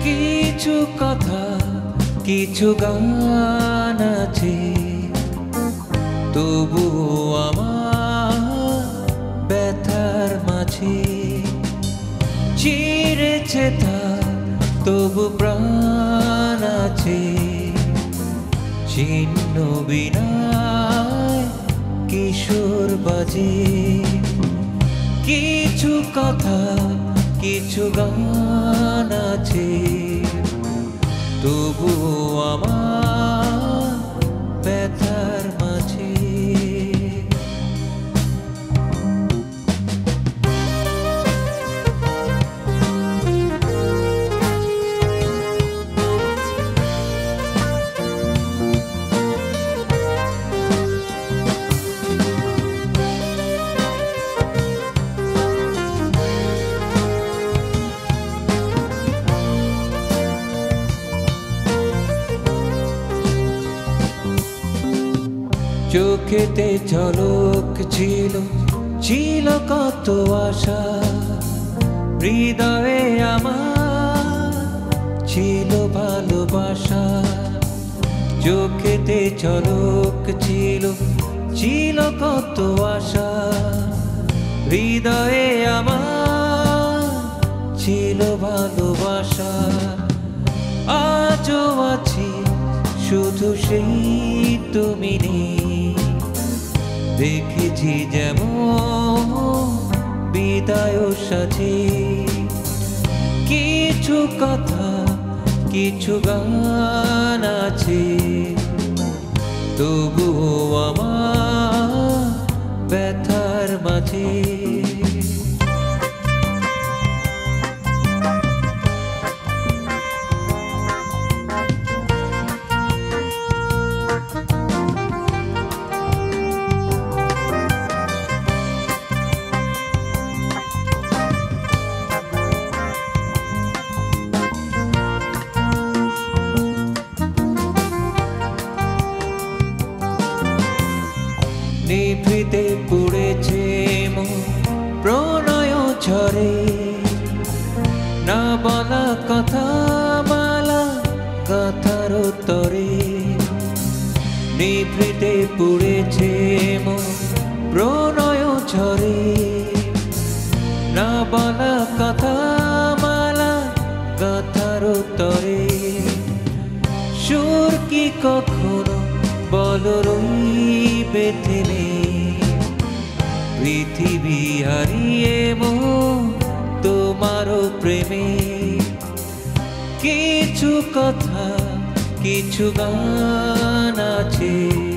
কিছু কথা কিছু গান আছে, তবু আমার ব্যথার মাঝে চিরেছে তা, তবু প্রাণ আছে। চিহ্ন বিনায় কিশোর বাজে, কিছু কথা কিছু গান আছে, তবু আমার ব্যথার মাঝে। চোখেতে ঝলক ছিল, ছিল কত আশা, হৃদয়ে আমার ছিল ভালোবাসা। চোখেতে ঝলক ছিল, ছিল কত আশা, হৃদয়ে আমার ছিল ভালোবাসা। আজও আছি শুধু সেই তুমি নেই, দেখেছি যেমন বিদায় সাজে। কিছু কথা কিছু গান আছে, তবুও আমার ব্যথার মাঝে। নিভৃতে পুড়েছে মন প্রণয় ঝরে, না বলা কথা মালা কথার তরে। নিভৃতে পুড়েছে মন প্রণয় ঝরে, না বলা কথা মালা কথার তরে। সুর কি কখনো বল রইবে থেমে, পৃথিবী হারিয়ে মন তোমারও প্রেমে। কিছু কথা কিছু গান আছে,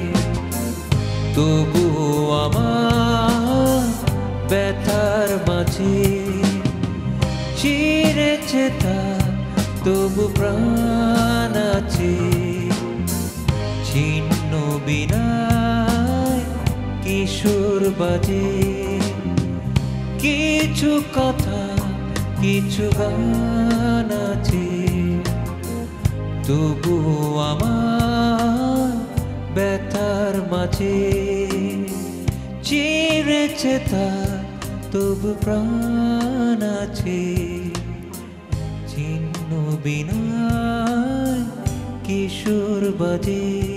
তবুও আমার ব্যথার মাঝে চিরেছে তা, তবু প্রাণ আছে। চিহ্ন বিনায় কিশোর বাজে, কিছু কথা কিছু গান আছে, তবু আমার ব্যথার মাঝে চিরেছে তা, তবু প্রাণ আছে। চিহ্ন বিনায় কিশোর বাজে।